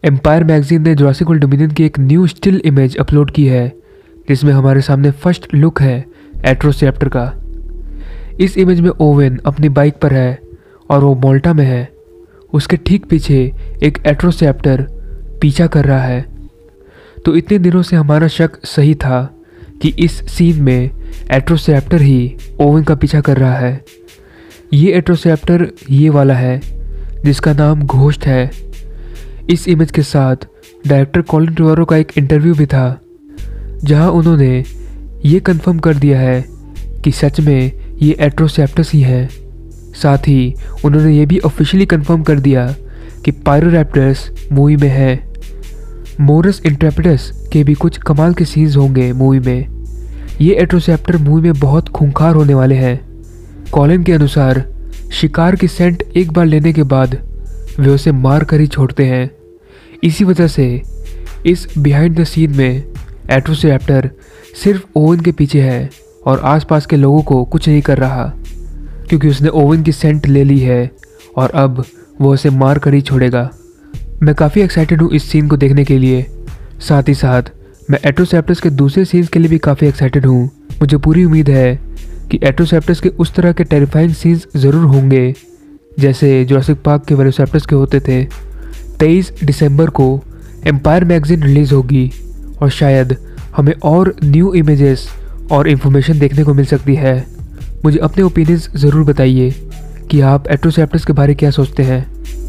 Empire magazine ने Jurassic World Dominion की एक न्यू स्टिल इमेज अपलोड की है जिसमें हमारे सामने फर्स्ट लुक है एट्रोसेप्टर का। इस इमेज में ओवेन अपनी बाइक पर है और वो मोल्टा में है। उसके ठीक पीछे एक एट्रोसेप्टर पीछा कर रहा है। तो इतने दिनों से हमारा शक सही था कि इस सीन में एट्रोसेप्टर ही ओवेन का पीछा कर रहा है। ये एट्रोसेप्टर ये वाला है जिसका नाम घोस्ट है। इस इमेज के साथ डायरेक्टर कॉलिन ट्रेवरो का एक इंटरव्यू भी था जहां उन्होंने ये कंफर्म कर दिया है कि सच में ये एट्रोसेप्टस ही है। साथ ही उन्होंने ये भी ऑफिशियली कंफर्म कर दिया कि पायरोरैप्टर्स मूवी में है। मोरस इंट्रेपिडस के भी कुछ कमाल के सीन्स होंगे मूवी में। ये एट्रोसेप्टर मूवी में बहुत खूंखार होने वाले हैं। कॉलिन के अनुसार शिकार की सेंट एक बार लेने के बाद वे उसे मार कर ही छोड़ते हैं। इसी वजह से इस बिहाइंड द सीन में एट्रोसेप्टर सिर्फ ओवेन के पीछे है और आसपास के लोगों को कुछ नहीं कर रहा क्योंकि उसने ओवेन की सेंट ले ली है और अब वो उसे मार कर ही छोड़ेगा। मैं काफ़ी एक्साइटेड हूँ इस सीन को देखने के लिए। साथ ही साथ मैं एट्रोसेप्टर्स के दूसरे सीन्स के लिए भी काफ़ी एक्साइटेड हूँ। मुझे पूरी उम्मीद है कि एट्रोसेप्टर्स के उस तरह के टेरिफाइंग सीन्स ज़रूर होंगे जैसे जुरासिक पार्क के वेलोसिराप्टर्स के होते थे। 23 दिसंबर को एम्पायर मैगजीन रिलीज़ होगी और शायद हमें और न्यू इमेजेस और इन्फॉर्मेशन देखने को मिल सकती है। मुझे अपने ओपिनियंस ज़रूर बताइए कि आप एट्रोसेप्टर्स के बारे क्या सोचते हैं।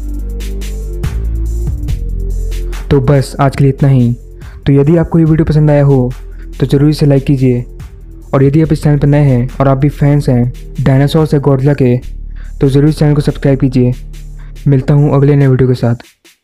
तो बस आज के लिए इतना ही। तो यदि आपको ये वीडियो पसंद आया हो तो ज़रूर इसे लाइक कीजिए और यदि आप इस चैनल पर नए हैं और आप भी फैंस हैं डायनासोर या गॉडजिला के तो ज़रूर इस चैनल को सब्सक्राइब कीजिए। मिलता हूँ अगले नए वीडियो के साथ।